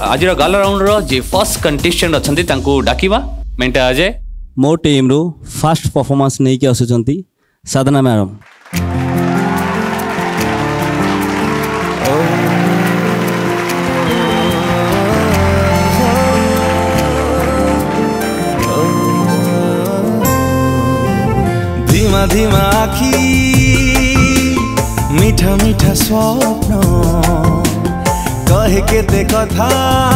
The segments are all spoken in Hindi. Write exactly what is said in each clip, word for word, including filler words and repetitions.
आज गाला राउंड रो जे फर्स्ट कंटेस्टेंट अछंती तांको डाकिबा मेंटा अजय मो टीम रो फास्ट परफॉर्मेंस नहीं के आसुचंती साधना मैडम। धीमा धीमा आखी मीठा मीठा स्वप्न कहे केते कथा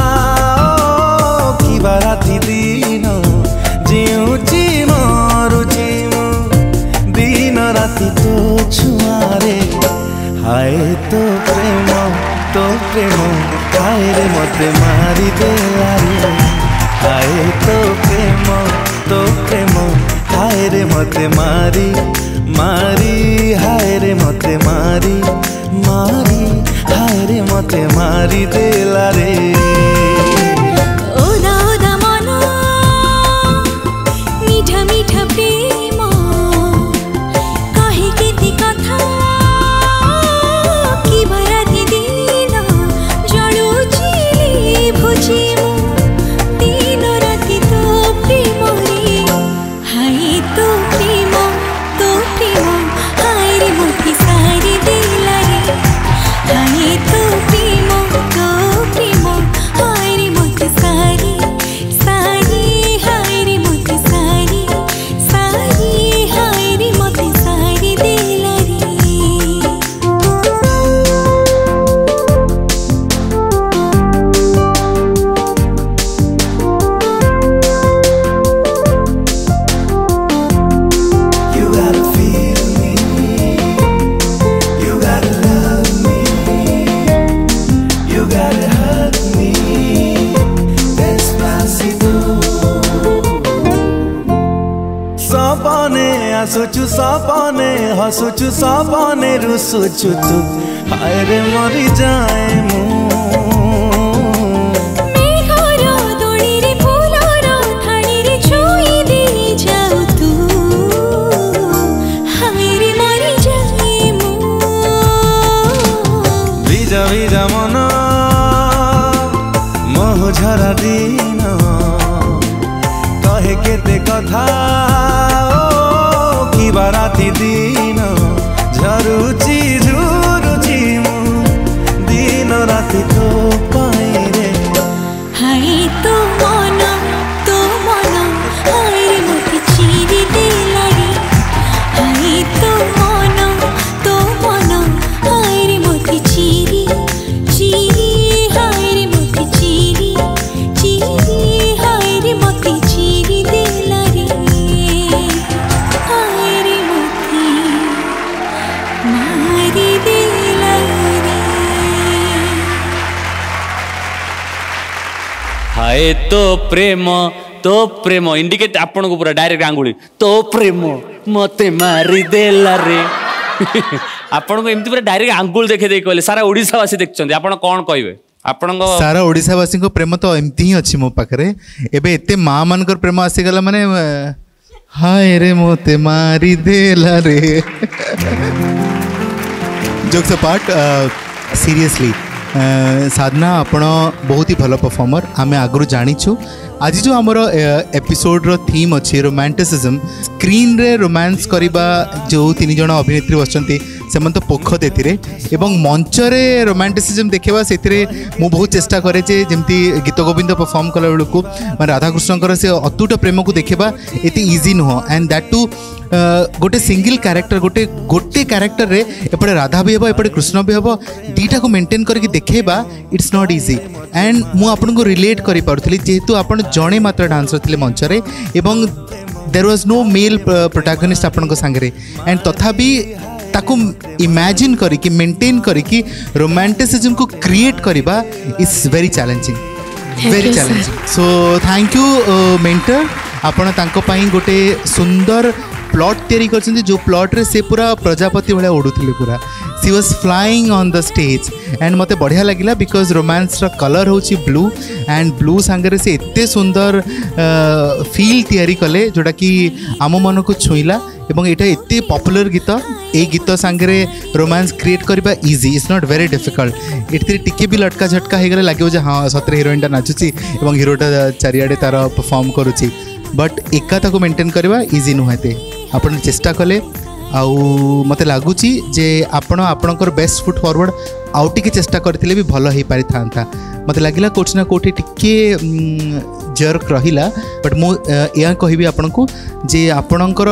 कि राति दिन जीउची मरुची दिन राति तो छुआरे हाय तो प्रेम तो प्रेम हाय रे मते मारी देलारे हाय तो प्रेम तो प्रेम हाय रे मते मारी मारी हाय रे मते मारी मारी हाय रे मते मारी देला रे। ओदा ओदा मन मीठा मीठा प्रेम कहे केते कथा कि राति दिन जलुची भुजी दिन राति तो प्रेम रे हाय तो प्रेम तो प्रेम हाय रे मते सारी देला रे हाय तो प्रेम तो प्रेम हाय रे मते सारी सारी हाय रे मते सारी सारी हाय रे मते सारी देला रे। You gotta feel me, you gotta love me, you gotta hug me, despacito. सपने आसुचु सपने हसुचु सपने रुसुचु तू हाय रे मरी जाए मु मेघर दोड़ी फूलर थाड़ी रे छुई दे जाऊ तू हाय रे मरी जाए मु ভিজা ভিজা মন মোহ ঝরা দিন কহে কেতে কথা কি রাতি দিন ঝরুচি ঝুরুচি মু দিন রাতি তো পাই রে हाय तो मन तो मन हाय रे मते चिरी देला रे हाय तो मन तो मन हाय रे मते चिरी चिरी हाय रे मते चिरी चिरी हाय रे मते चिरी देला रे हाय रे मते मारी देला रे। हाय तो प्रेम तो प्रेम इंडिकेट आपन को पूरा डायरेक्ट आंगुली तो प्रेम मते मारी देला रे आपन को एमती पूरा डायरेक्ट आंगुल देखे दे कहले सारा ओडिसा वासी देखछन आपन कोन कहबे आपन को सारा ओडिशावासी को प्रेम तो एमती ही अच्छी मो पाखरे एबे एते माँ मानकर प्रेम आसीगला माने हाय रे मोते मारी देला रे जोक्स अपार्ट सीरियसली साधना आपण बहुत ही भल परफॉर्मर आम आगु जानीचु आज जो आमर एपिसोड रो थीम अच्छी रोमांटिसिज्म स्क्रीन रे रोमांस करबा जो तीन जन अभिनेत्री बसचंती से तो पोख देथिरे एवं मंच रे रोमांटिसिज्म देखा से मु बहुत चेष्टा करे जे जेमती गीत गोविंद परफॉर्म कला बेलू को राधाकृष्ण से अतुट प्रेम को देखा एते इजी नुह एंड दैट टू गोटे सिंगल कैरेक्टर गोटे गोटे कैरेक्टर रे एपटे राधा भी हे एपटे कृष्ण भी हे दीटा को मेंटेन करके देखेबा इट्स नॉट इजी एंड मु आपन को रिलेट करि पारुथली जेहेतु आपन जणे मात्र डांसर थिले मंच रे एवं there was no male protagonist आपन को संगे एंड तथापि ताको इमेजिन करी कि मेंटेन करी कि रोमांटिसिज्म को क्रिएट करबा is very challenging very challenging so thank you mentor आपण तांको पई गोटे सुंदर प्लॉट तैयारी कर जो प्लॉट रे से पूरा प्रजापति भाया उड़ुले पूरा she was flying on the stage and मते बढ़िया लगिला बिकॉज रोमांस रा कलर होची ब्लू एंड ब्लू सांगरे से एते सुंदर फील तैयारी कले जोटा कि आम मन को छुईला एवं एटा एते पॉपुलर गीत ए गीत सांगरे रोमांस क्रिएट करबा easy it's not very difficult एते टिके भी लटका झटका हे गले लागो जे हां सतरे हीरोइन टा नाचुची एवं हीरोटा चारियाडे तार परफॉर्म करूची बट एका ताको मेंटेन करबा इजी नुहते आपण चेष्टा कले आउ मते लागुची जे आपण आपणकर बेस्ट फुट फॉरवर्ड आउ टिके चेष्टा करथिले भी भलो हे पारि थांता मते लागिला कोच ना कोठी टिके जर्क रहिला बट मो या कहबी आपण को जे आपणकर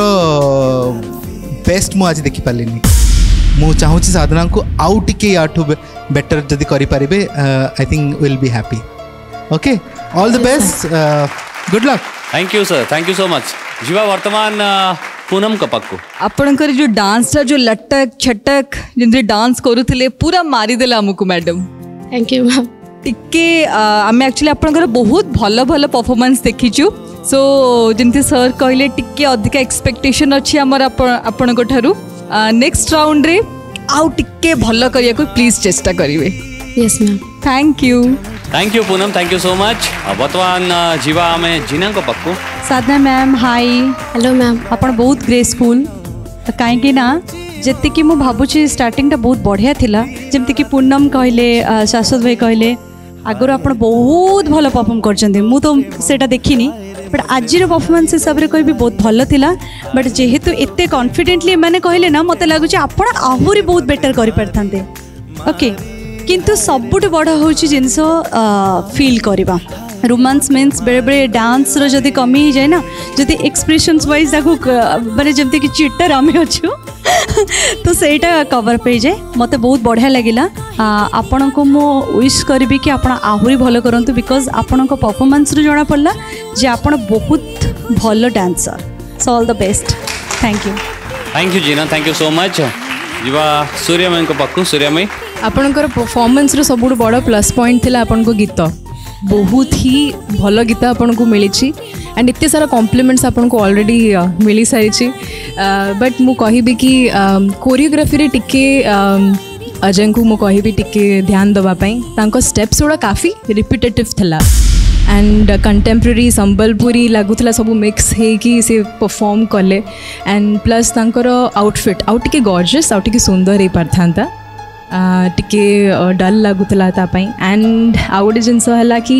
बेस्ट मु आज देखि पालेनी मु चाहूची साधना को आउ टिके याठू बेटर जदी करि पारिबे I think will be happy okay all the best good luck thank you sir thank you so much Jeeva वर्तमान पूनम कपक्कू आपणकर जो डांस टा जो लटक छटक जिंदे डांस करूथिले पूरा मारी देला हमकु मैडम थैंक यू मैम टिके आम एक्चुअली आपणकर बहुत भल भल परफॉर्मेंस देखीचु सो जमती सर कहले टिके अधिक एक्सपेक्टेशन अच्छी आमर आपणको ठारू नेक्स्ट राउंड रे आउ टिके भल करिया को प्लीज चेष्टा करिवे yes ma'am thank you thank you Poonam thank you so much वर्तमान जीवा आम जीना पक्कू Sadhana ma'am hi hello ma'am आपण बहुत ग्रेसफुल कहीं ना जति कि मु भाबुची स्टार्टिंग टा बहुत बढ़िया थिला जेमति कि पूनम कहले शाश्वत भाई कहले आगुर आपण बहुत भल परफॉर्म करछन्ते मु तो सेटा देखिनी बट आज परफॉर्मेंस हिसाब से कहबी बहुत भल थिला बट जेहेतु एते कॉन्फिडेंटली माने कहले ना मते लागुची आपण आहुरी बहुत बेटर करि परथांते ओके किंतु सबुठ बड़ होची जिनस फील करबा रोमांस मीन्स बेले बेले डांस रो जदी कमी ही जाए ना जदी एक्सप्रेशंस वाइज ताको माने जमते कि चिटर आमे अछु तो सेटा कवर पे जाए मते बहुत बढ़िया लगिला आपण को मो विश करबी कि आपण आहुरी भलो करंतु बिकॉज आपण को परफॉर्मेंस रो जणा पड़ला जे आपण बहुत भलो dancer so all the best thank you thank you Jeena thank you so much Jeeva Suryamay को पक्कू सूर्यमय आपणकर परफॉर्मेंस रो सबुठ बड़ प्लस पॉइंट थिला आपन को गीत बहुत ही भल गीत आपन को मिली एंड इतने सारा कॉम्प्लीमेंट्स आपन को ऑलरेडी मिली सारी बट मु कहिबी कि कोरियोग्राफी रे टिके अजय को मु कहिबी टिके ध्यान दबा पई तांको स्टेप्स गुड़ा काफी रिपीटेटिव थिला एंड कंटेम्प्रेरी संबलपुरी लगुला सब मिक्स होगी से परफॉर्म कले एंड प्लस तांकर आउटफिट आउ टिके गॉर्जियस आउ टिके सुंदर हो पारथा टिके डल लगुला एंड आउ गोटे जिनस है कि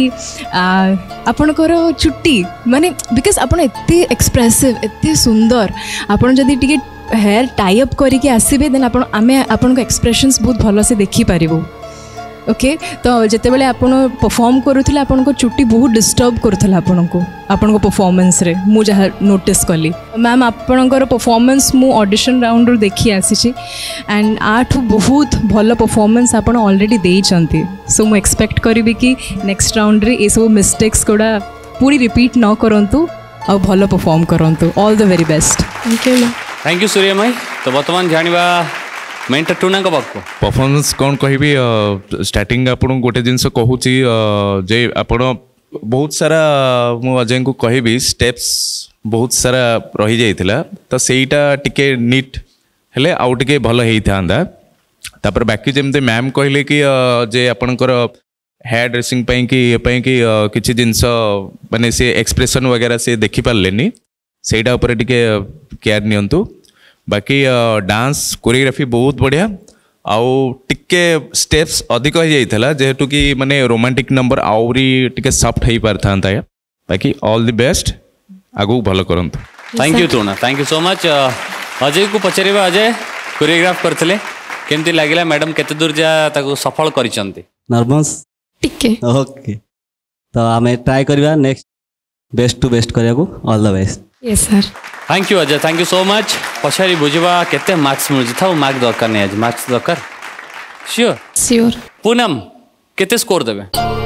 आपणकर चुट्टी माने बिकॉज आपन एते एक्सप्रेसिव एते सुंदर आपन जदि टिके हेयर टाई अप करके आसबे देन आपन आमे आपन को एक्सप्रेशंस बहुत भल से देखि पारिबो ओके तो जिते बड़े आप परफॉर्म करूले आपन को चुट्टी बहुत डिस्टर्ब करूला आपन को आपन को परफॉर्मेंस रे मु जहाँ नोटिस कली मैम आपणकर परफॉर्मेंस मु ऑडिशन राउंड रू देखी आसी एंड आठू बहुत भल परफॉर्मेंस आपन ऑलरेडी देइचंती सो मु एक्सपेक्ट करी कि नेक्स्ट राउंड रे ये सब मिस्टेक्स गुड़ा पूरी रिपीट न करंतु और भल परफॉर्म करंतु all the very best thank you thank you Suryamay तो बर्तमान जानिबा मेंटर टूना को पाको परफॉर्मेंस कौन कहबी स्टार्टिंग आपन गोटे जिनस कहूची जे आपन बहुत सारा मु अजय को कहबी स्टेप्स बहुत सारा रही जाइथिला तो सेटा टिके नीट हेले आउ टिके भल हेई थांदा तापर बाकी जेमते मैम कहले कि जे आपनकर हेयर ड्रेसिंग पई कि पई कि किछि जिनस माने से एक्सप्रेशन वगैरह से देखि पारलेनी सेटा ऊपर टिके केयर नियंतु बाकी डांस कोरियोग्राफी बहुत बढ़िया आउ टिके स्टेप्स अधिक हो जाइथला जेहेतु कि माने रोमांटिक नंबर आउरी टिके सॉफ्ट हेई पारथांता बाकी ऑल द बेस्ट आगु भलो करंतु थैंक यू टूना thank you so much Ajay को पचारिबा अजय कोरियोग्राफ करथिले केमती लागिला मैडम केते दूर जा ताको सफल करिसंती नर्वस टिके ओके तो हमें ट्राई करबा नेक्स्ट बेस्ट टू बेस्ट करिया को all the best yes sir thank you Ajay thank you so much पछारी बुझवा केते मार्क्स मिल था मार्क दरकार नहीं आज मार्क्स दरकार श्योर श्योर पूनम केते स्कोर देबे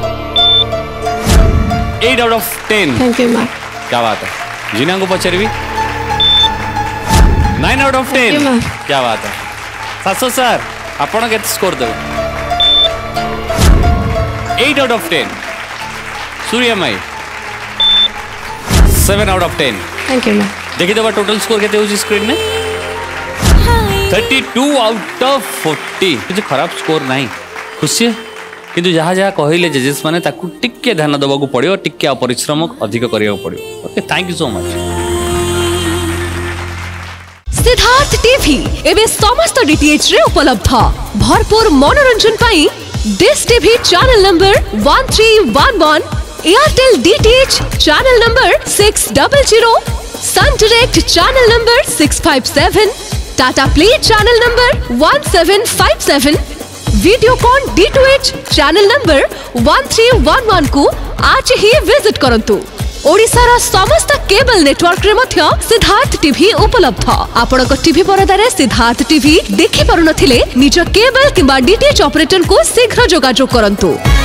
eight out of ten thank you ma'am क्या बात है जीना को पछारबी नाइन आउट ऑफ टेन क्या बात है सासो सर आपण केते स्कोर देबे eight out of ten Suryamay seven out of ten thank you ma'am देखी दबा टोटल स्कोर केते होची स्क्रीन में हाय thirty two out of forty किसी खराब स्कोर नहीं खुशी है किंतु जहाँ जहाँ कहले जजेस मैंने टिके ध्यान देवाक पड़ो टिके परिश्रम अधिक करा पड़ो okay thank you so much Siddharth TV एवं समस्त डीटीएच रे उपलब्ध भरपूर मनोरंजन पाई dish TV channel number one three one one Airtel DTH channel number six double zero sun direct channel number six five seven Tata play channel number one seven five seven Videocon D two H channel number one three one one को आज ही विजिट करंतु ओडिशार समस्त केबल नेटवर्क रे मध्य सिद्धार्थ टीवी उपलब्ध आपनक टीवी परदारे सिद्धार्थ टीवी देखि पारुनथिले निज केबल किबा डीटीएच ऑपरेटर को शीघ्र जोगाजोग करंतु।